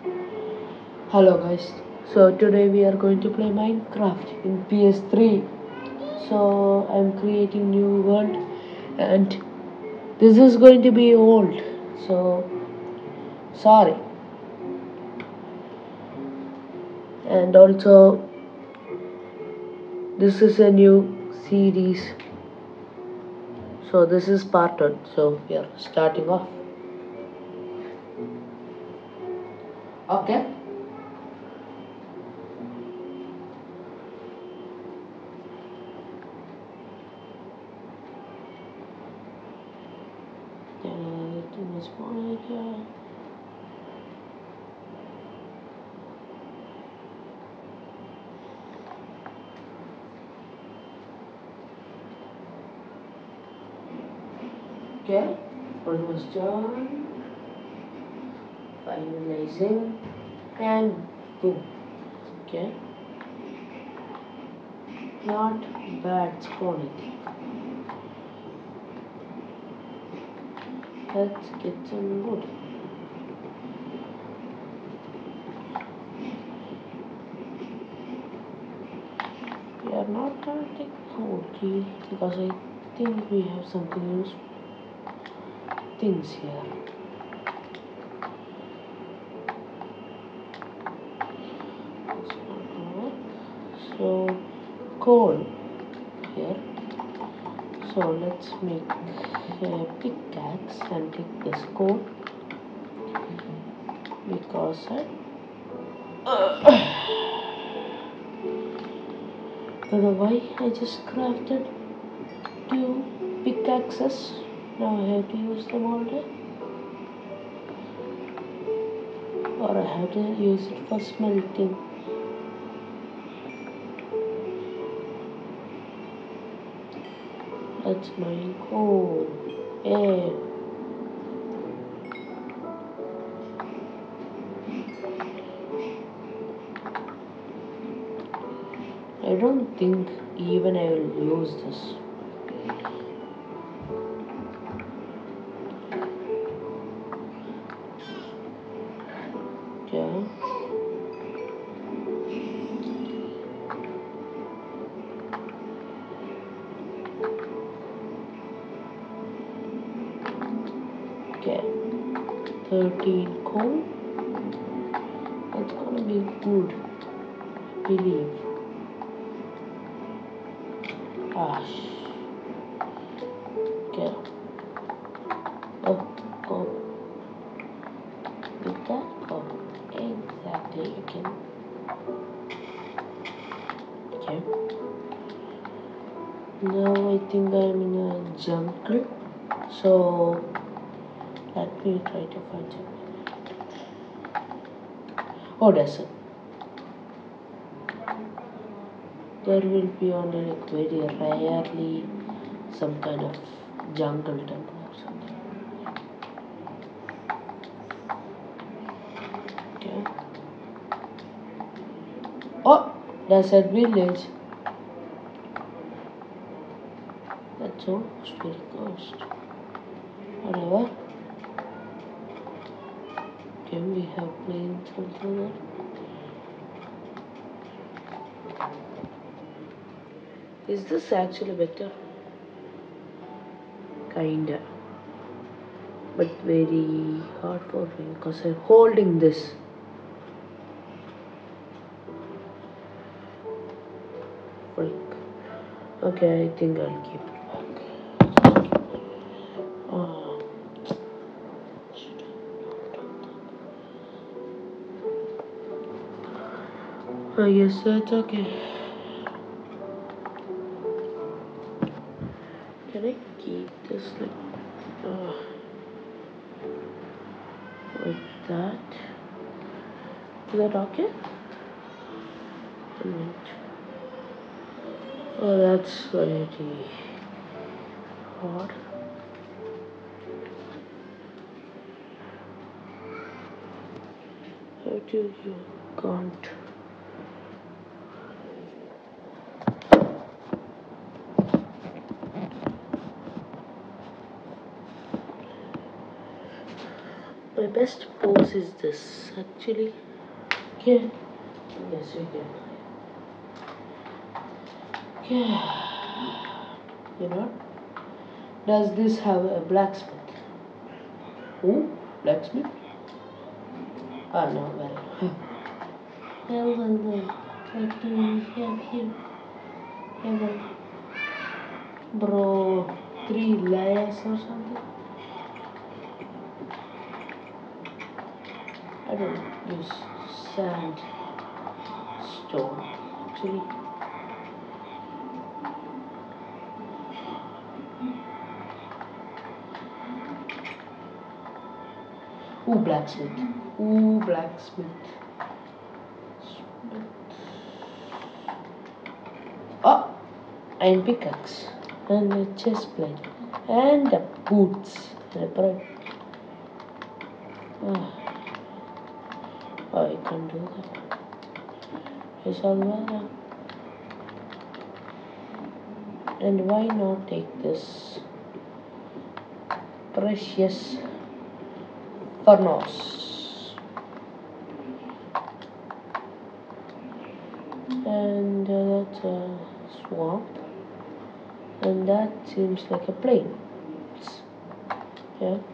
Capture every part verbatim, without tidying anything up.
Hello guys, so today we are going to play Minecraft in P S three. So I'm creating new world and this is going to be old, so sorry. And also this is a new series, so this is part one, so we are starting off. Okay. Everything is fine here. Okay, almost done. Finalizing and boom. Okay, not bad spawning. Let's get some wood. We are not gonna take wood because I think we have something useful things here. That's not work. So coal here. So let's make a pickaxe and take this coal because I don't know why I just crafted two pickaxes. Now I have to use them all day, or I have to use it for smelting. That's mine. Oh, yeah. I don't think even I will use this. Okay. Okay. thirteen coal. That's gonna be good, I believe. Ash. Okay. Oh, go. With that, go. Exactly, you can. Okay. Now I think I'm in a jungle. So let me try to find something. Oh, that's it. There will be only like very rarely some kind of jungle temple or something. Okay. Oh, that's a village. That's almost very close. Whatever. Can we have planes also there? Is this actually better? Kinda. But very hard for me because I'm holding this. Freak. Okay, I think I'll keep it back. Oh. I guess that's okay. Can I keep this like uh, like that? Is that okay? Wait. Oh, that's very hard. How do you can't? I my best pose is this actually. Okay. Yes, we can. Okay. You know, does this have a blacksmith? Who? Blacksmith? Ah, no, well. Well, well, well. What do we have here? Have a bro, three layers or something? I don't use sand, stone, actually. Ooh, blacksmith. Ooh, blacksmith. Oh, iron pickaxe and a chest plate and a boots. Oh, oh, I can't do that. It's all well. And why not take this precious furnace? And uh, that's a swamp, and that seems like a plain. Yeah.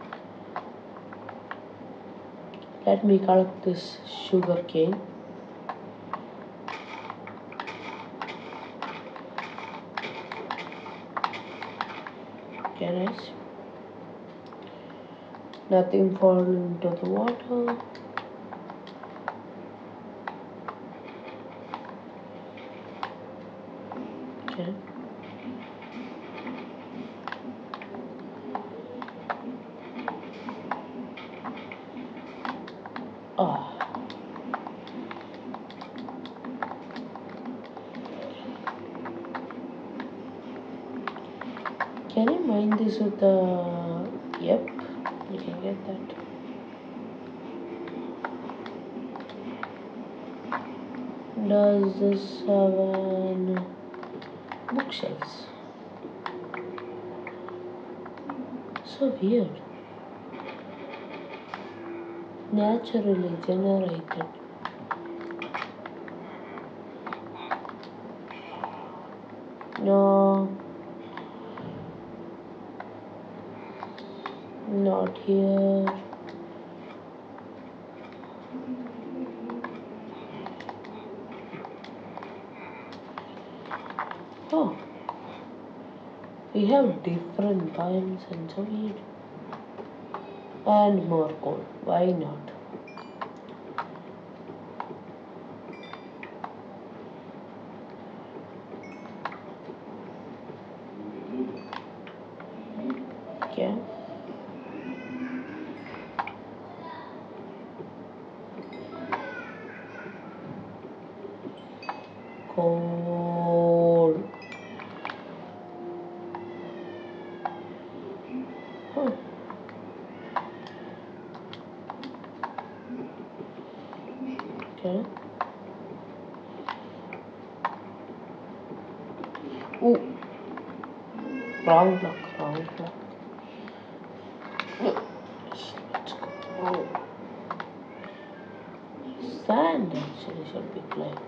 Let me collect this sugar cane. Okay, nice. Nothing fall into the water. Okay. Ah. Can I mine this with the... Yep, you can get that. Does this have an bookshelves? So weird. Naturally generated. No. Not here. Oh. We have different biomes and so weird. And more coal. Why not? Okay. Coal. Huh. Okay. Ooh. Wrong block. Wrong block. Let's go. Oh. Sand actually should be clean.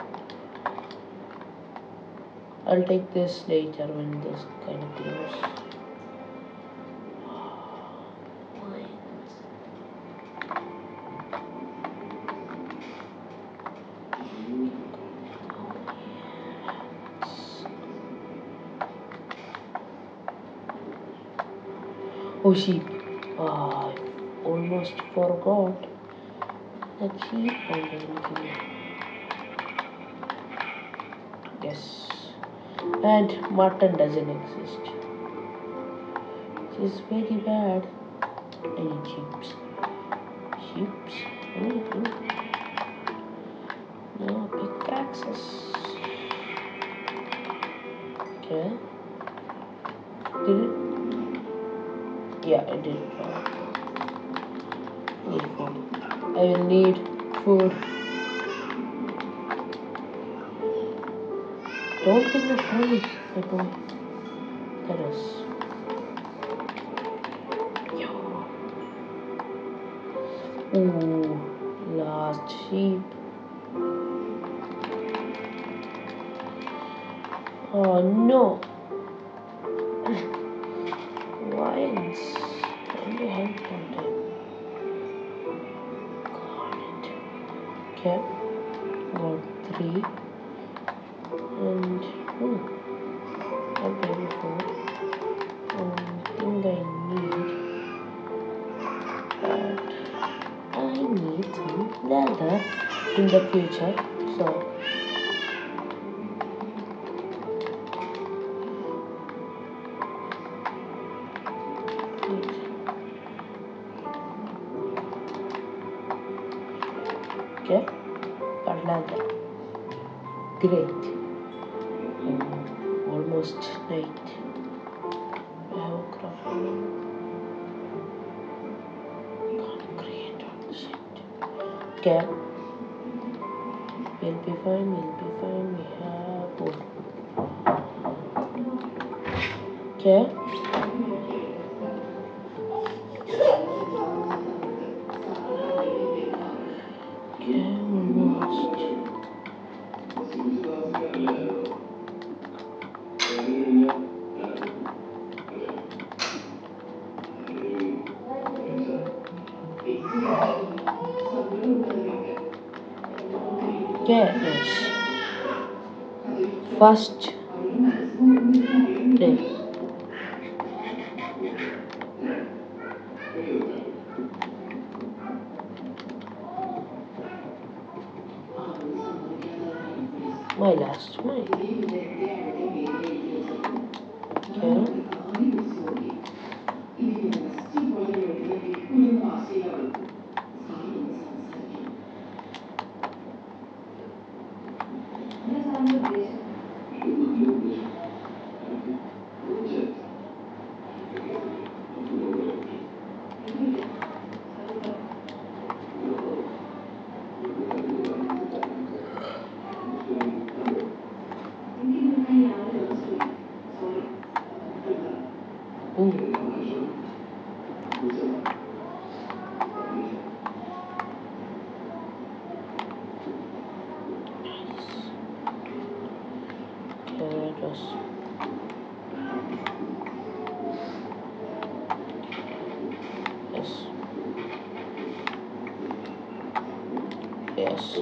I'll take this later when this kind of clears. Oh, sheep. Oh, I almost forgot that sheep and everything. Yes. And mutton doesn't exist. Which is very bad. I need sheeps. Sheeps? Mm-hmm. No, pickaxes. Okay. Did it? Yeah, I did. Need food. I will need food. Don't get the tree, my boy. That is. Yo. Ooh, last sheep. Oh no! Lions. Only help on them. Got it. Okay. Got three. And hmm, a baby four. One thing I need, but I need some leather in the future. So okay, got leather. Great. Um, almost night. I have a crafting. Can't create all shit. Okay. We'll be fine, we'll be fine. We have wood. Okay. Okay, almost. Okay, nice. First day. My last mile. Okay. Ooh. Okay, that was yes. Yes.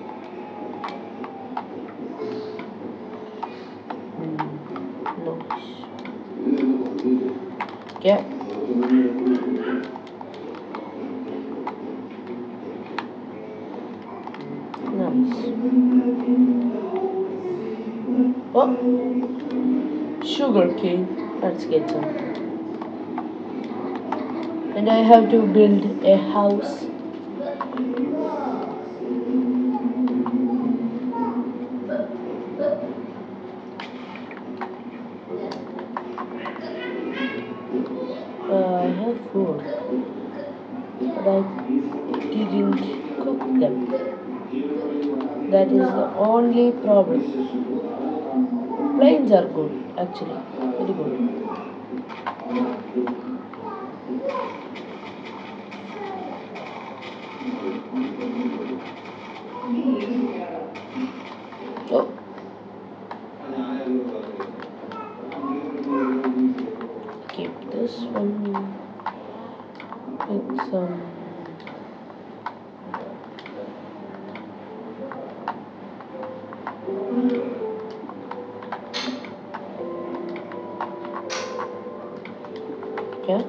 Mm, nice. Okay. Nice. Oh, sugar cane. Let's get some. And I have to build a house. Uh, I have food, but I didn't cook them. That is the only problem. Planes are good, actually, very good. Oh, keep this one with some. Okay.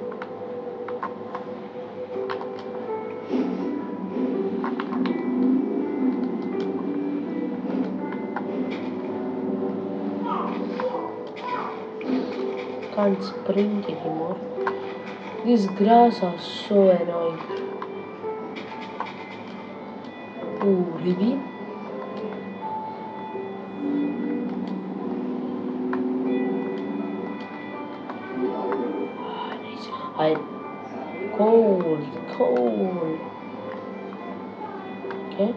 Can't sprint anymore. These grass are so annoying. Oh, really? Ah, nice. I cold, cold. Okay.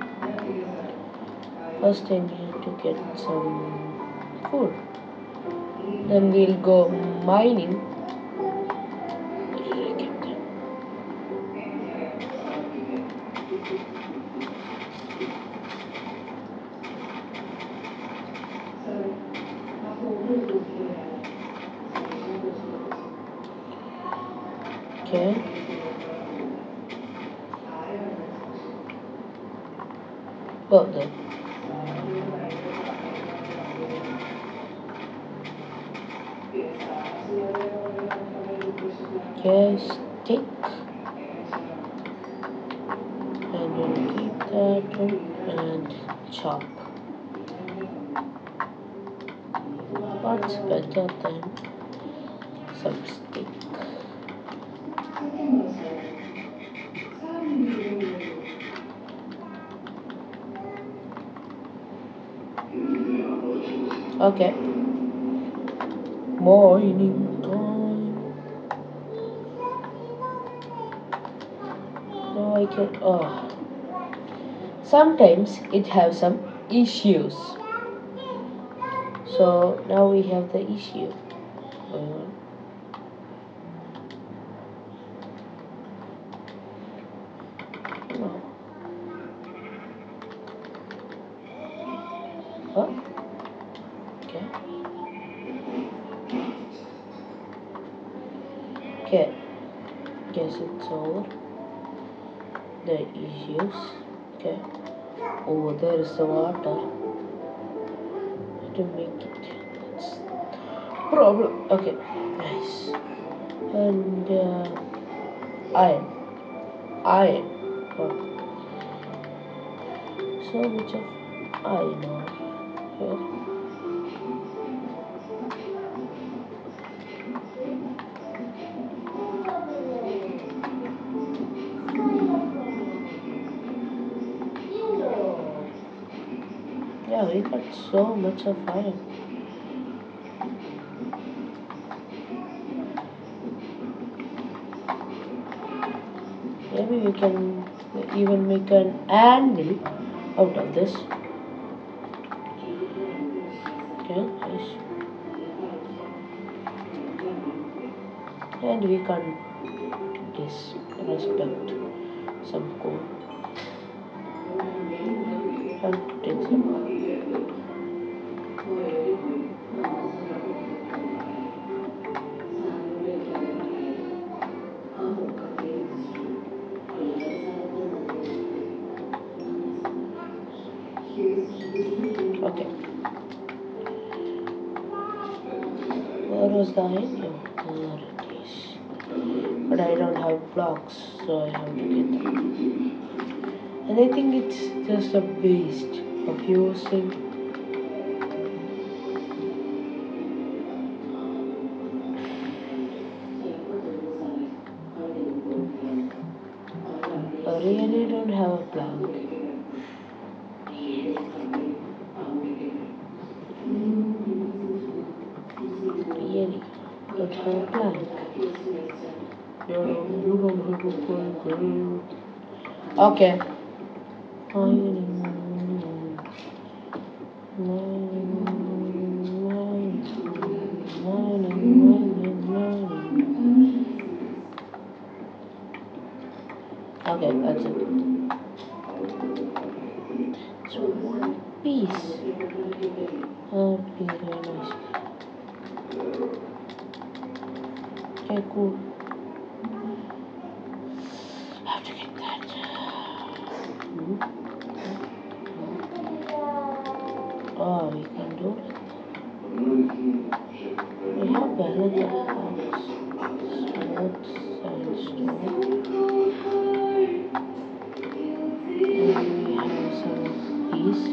First, I need to get some food. Then we'll go mining. Where did I get that? Well then, just stick and we'll keep that one and chop. What's better than some stick? Okay. Morning time. Now I can. Oh. Sometimes it has some issues. So now we have the issue going on. No. What? Okay. Okay. Guess it's over. The issues. Okay. Oh, there is the water to make it. That's problem. Okay. Nice. And uh, iron. Iron. Oh. So much of iron here. Yeah, we got so much of iron. Maybe we can even make an anvil out of this. Okay, nice. And we can disrespect some coal and take some. Okay. Where was the iron? Oh, there it is. But I don't have blocks, so I have to get them. And I think it's just a waste of using. I really don't have a plan. Really don't have a plan. You don't, you don't have a plan. Okay. Mining, mining, mining, mining. Okay, that's it. It's one piece. That would be very nice. Okay, cool. I have to get that. Hmm. Oh, we can do it. We have another box. Smooth sandstone. And we have some piece.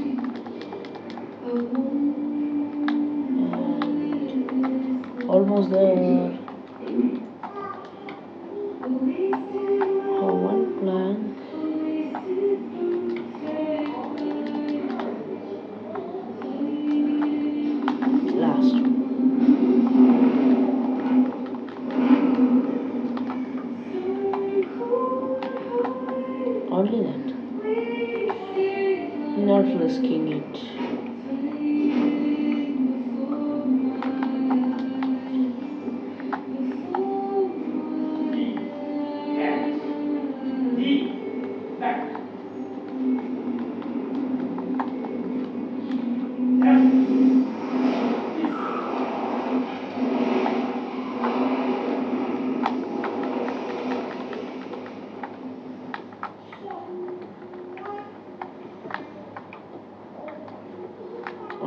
And almost there. For one plank. Last. Only that. Not risking it.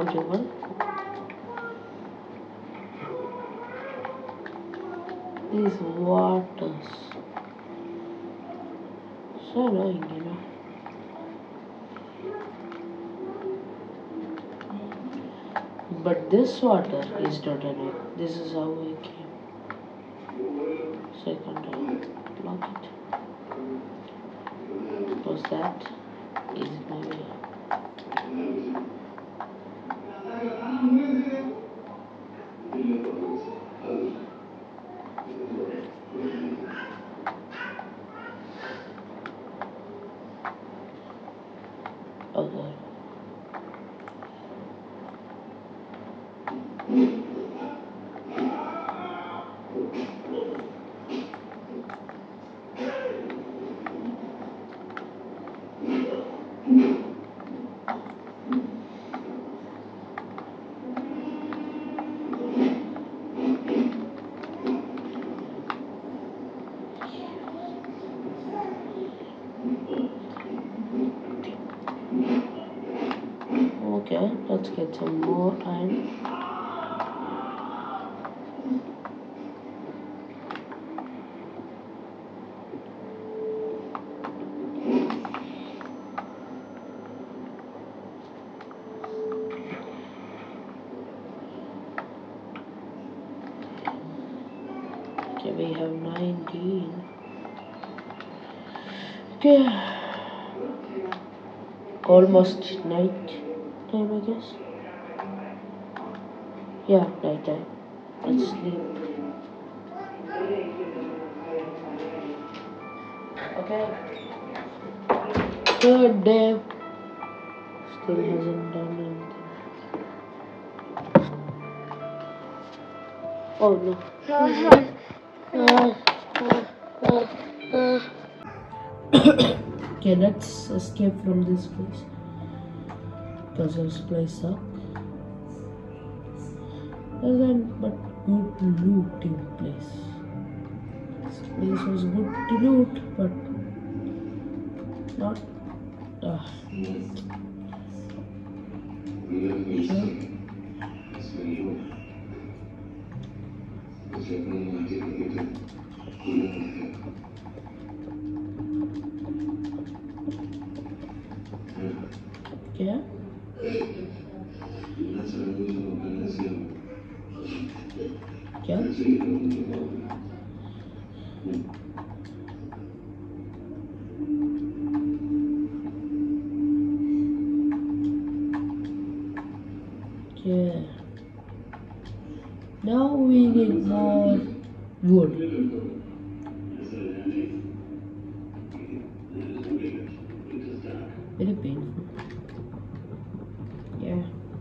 river. These waters. So annoying, you know. But this water is not annoying. This is how I came. So I can't uh, block it. Because that is my way. Oh god. Okay, let's get some more time. Okay, we have nineteen. Okay, almost night time, I guess. Yeah, night time. Let's sleep. Okay. Third day. Still hasn't done anything. Oh no. Okay, let's escape from this place. Because this place sucks. And then, but good looting place. This place was good to loot, but not. Uh, yeah. Yeah. Yeah. Now we need more wood. Very painful. Yeah.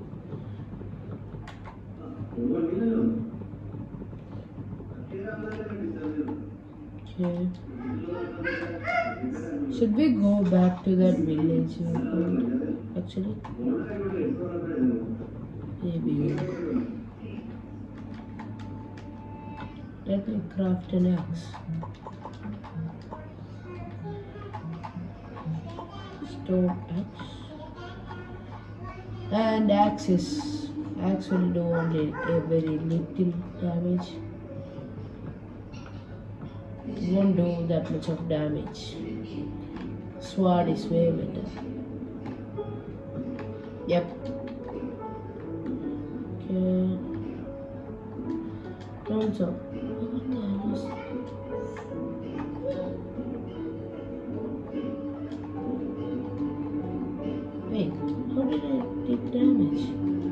Okay. Should we go back to that village? Actually, maybe we'll go. Let me craft an axe. Stone axe. And axes. Axe will do only a very little damage. It won't do that much of damage. Sword is way better. Yep. Okay. Turns out. What the hell is that? Wait, how did I take damage?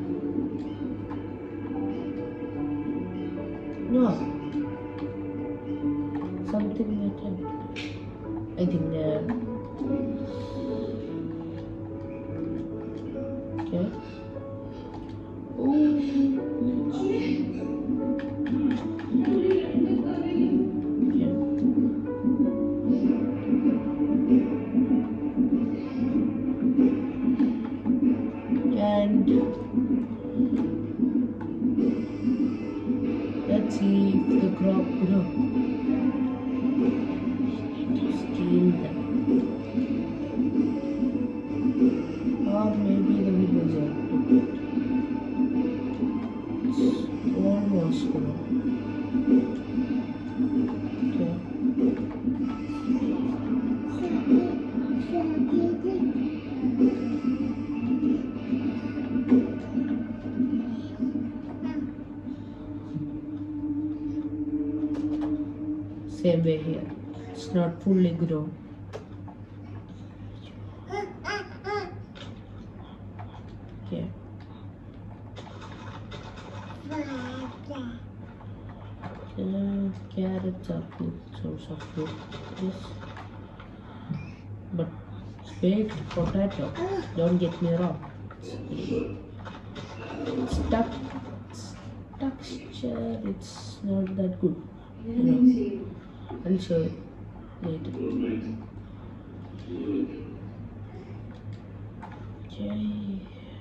No. Something that happened. I think that. Okay. Oh, and let's see if the crop grow. Steal them. Or maybe the villager. Same way here. It's not fully grown. Okay. Uh, carrots are good source of food. Yes. But baked potato, don't get me wrong. It's tuck, texture, it's not that good. You know, I'll show you later. Okay.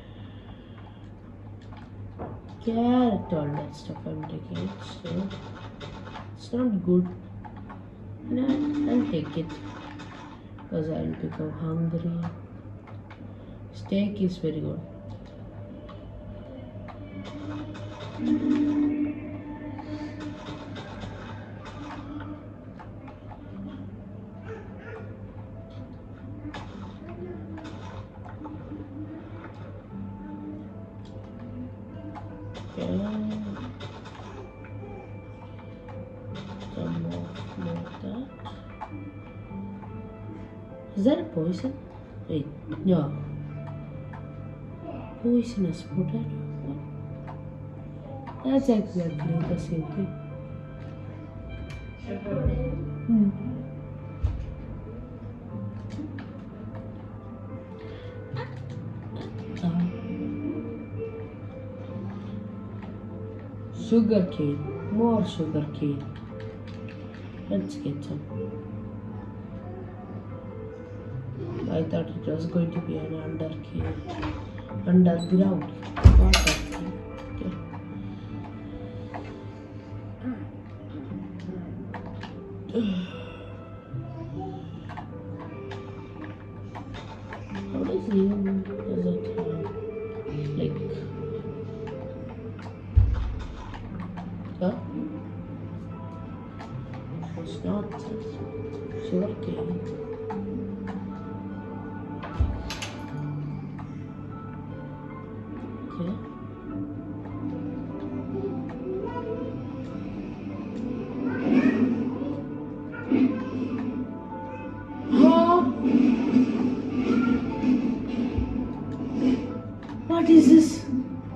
Carrot, all that stuff I'm taking it, so it's not good. No, I'll take it because I'll become hungry. Steak is very good. Okay. Some more, more of that. Is that a poison? Wait, no. Poisonous potato? That's exactly the same thing. Hmm. Uh, sugar cane, more sugar cane. Let's get some. I thought it was going to be an under cane, underground water cane. Okay. How does even does it have like huh? It's not sugar cane. Okay. What is this?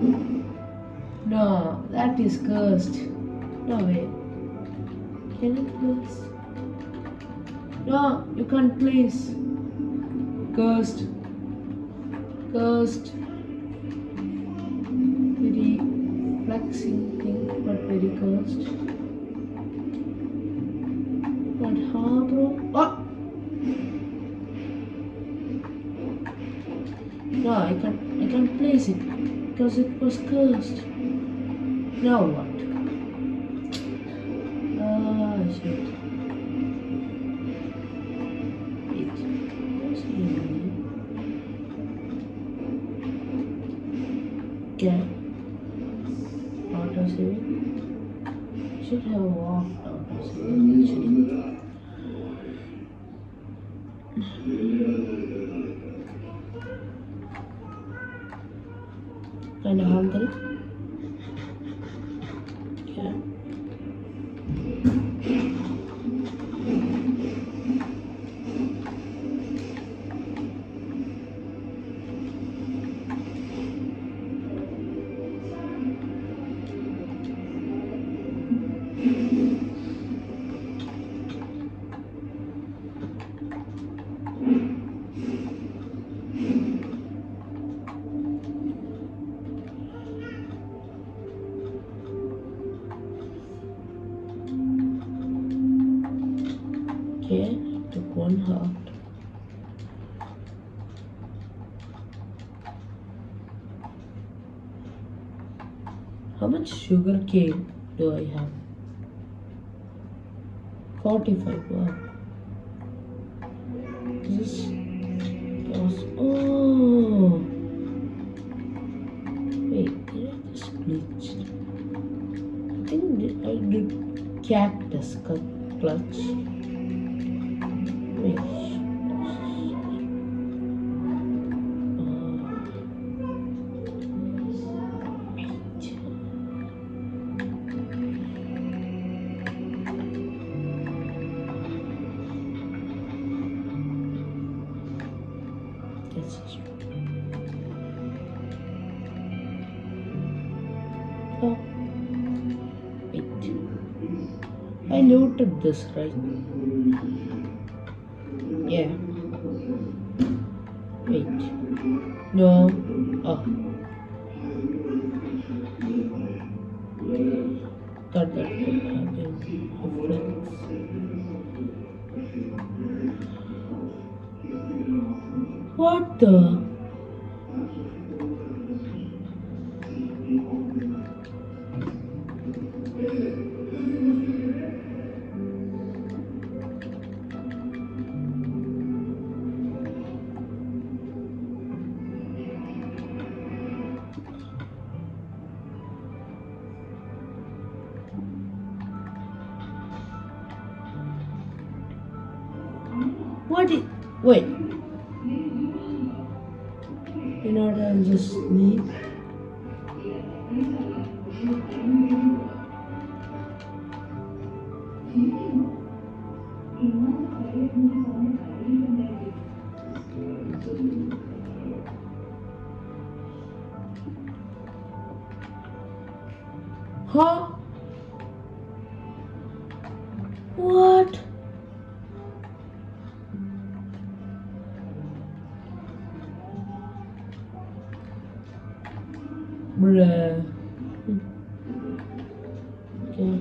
No, that is cursed. No way. Can it curse? No, you can't please. Cursed. Cursed. Very flexing thing, but very cursed. But how, bro? Oh! No, I can't. I can't place it because it was cursed. Now what? Ah, shit. Wait. Okay. Auto saving. Should have walked auto saving actually. Kinda hungry. Okay. Okay, took one heart. How much sugar cane do I have? forty-five. Wow. This was. Oh! Wait, did I just glitch? I think I did cactus clutch. Wait. Yes. Oh, wait. I looted this, right? Yeah. Wait. No. Oh. Thought that could have been a flex. What the? What is. Wait. You know what? I'll just sneak. Huh? What? Bruh. Okay.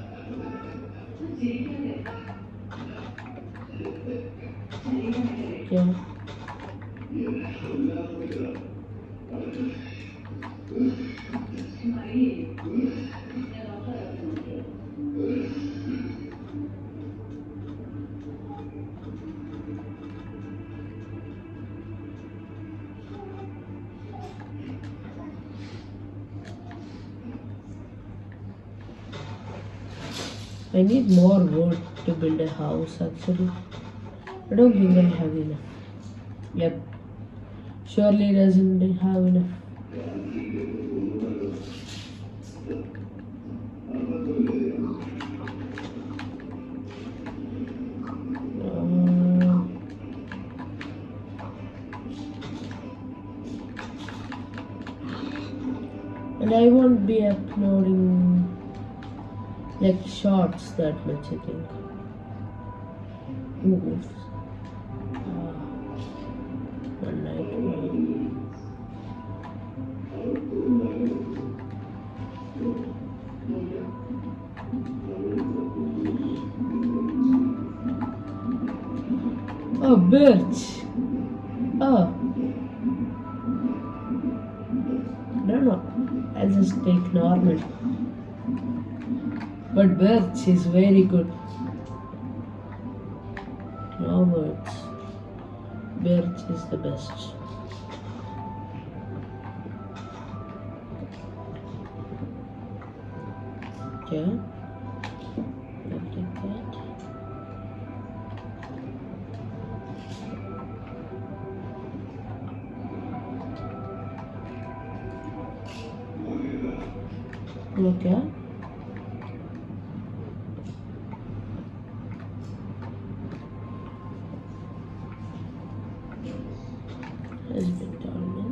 Yeah. I need more wood to build a house actually. I don't think I have enough. Yep. Surely doesn't have enough. Uh, and I won't be uploading like shorts that much, I think. Ooh. Uh, one night. Oh, birch. Oh. I don't know. I'll just take normal. But birch is very good. No words. Birch is the best. Okay. I'll take that. Okay. Has been done.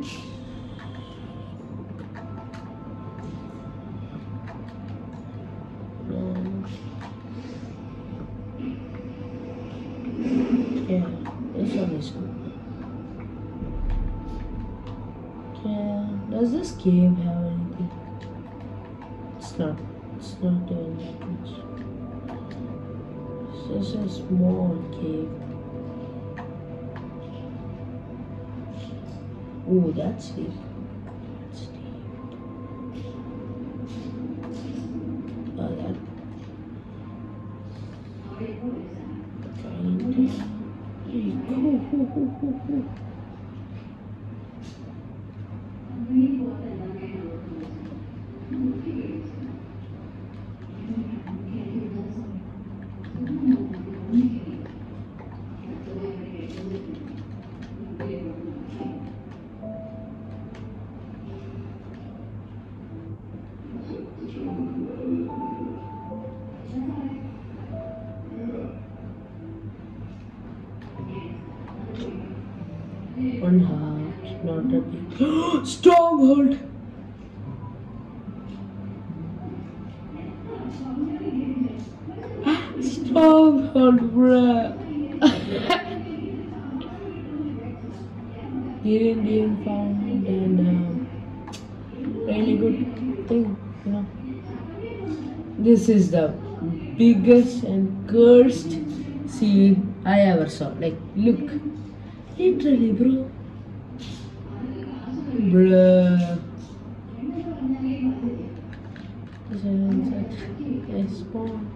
Um, yeah, this one is good. Okay, does this cave have anything? It's not. It's not doing that much. It's just a small cave. Oh, that's deep. That's deep. Oh, that. Kind of. One heart, not a big stronghold. Stronghold, bruh. Indian found and uh, really good thing, you know. This is the biggest and cursed scene I ever saw. Like, look, literally, bro, bruh. A spawn.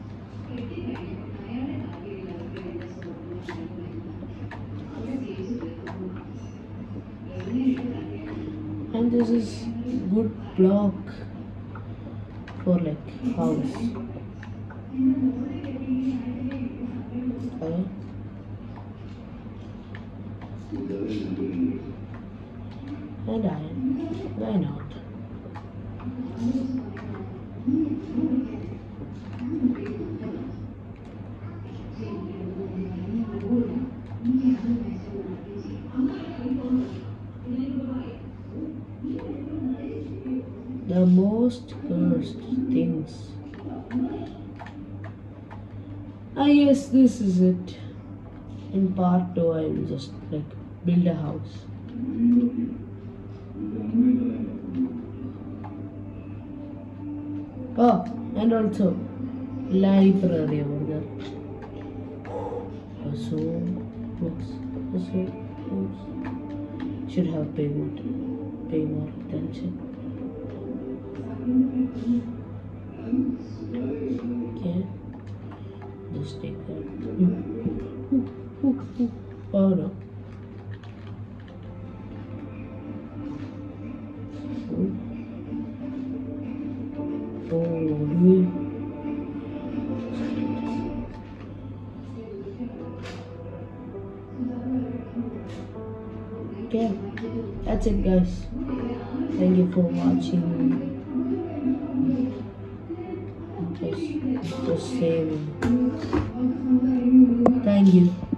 And this is good block for like house. Okay. And iron. Why not? The most cursed things. Ah yes, this is it. In part two I will just like build a house. Oh, and also library over there. So books. So books. Should have paid more, pay more attention. Okay, just take that. Oh no. Oh, dude. Okay, that's it, guys. Thank you for watching. Just, just saving. Thank you.